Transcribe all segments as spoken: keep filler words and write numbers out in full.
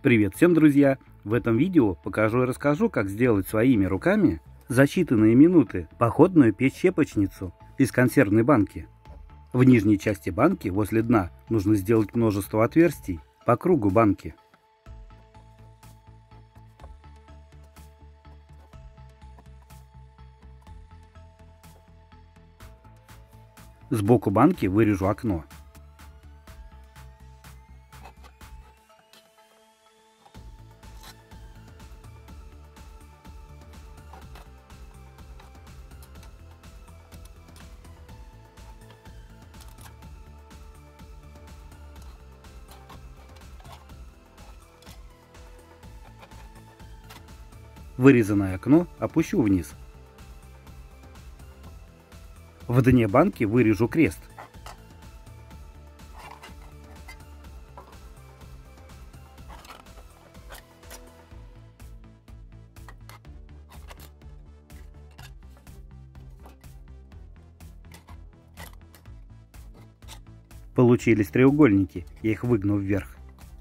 Привет всем, друзья! В этом видео покажу и расскажу, как сделать своими руками за считанные минуты походную печь-щепочницу из консервной банки. В нижней части банки возле дна нужно сделать множество отверстий по кругу банки. Сбоку банки вырежу окно. Вырезанное окно опущу вниз. В дне банки вырежу крест. Получились треугольники, я их выгну вверх.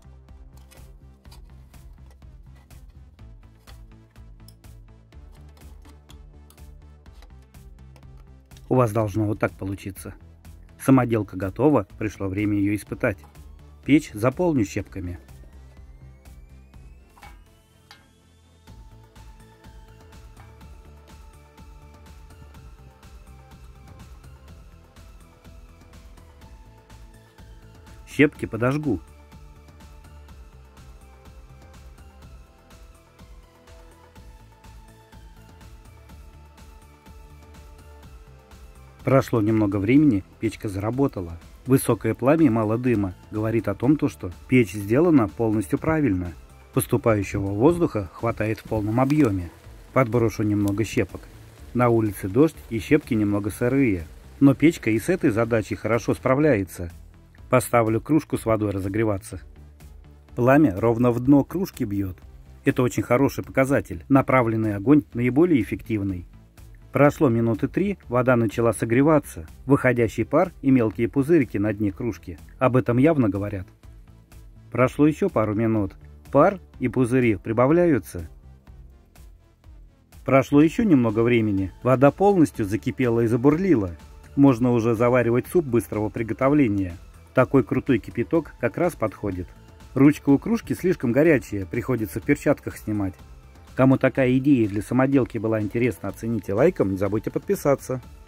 У вас должно вот так получиться. Самоделка готова, пришло время ее испытать. Печь заполню щепками. Щепки подожгу. Прошло немного времени, печка заработала. Высокое пламя и мало дыма говорит о том, что печь сделана полностью правильно. Поступающего воздуха хватает в полном объеме. Подброшу немного щепок. На улице дождь и щепки немного сырые. Но печка и с этой задачей хорошо справляется. Поставлю кружку с водой разогреваться. Пламя ровно в дно кружки бьет. Это очень хороший показатель. Направленный огонь наиболее эффективный. Прошло минуты три, вода начала согреваться. Выходящий пар и мелкие пузырики на дне кружки об этом явно говорят. Прошло еще пару минут. Пар и пузыри прибавляются. Прошло еще немного времени. Вода полностью закипела и забурлила. Можно уже заваривать суп быстрого приготовления. Такой крутой кипяток как раз подходит. Ручка у кружки слишком горячая, приходится в перчатках снимать. Кому такая идея для самоделки была интересна, оцените лайком, не забудьте подписаться.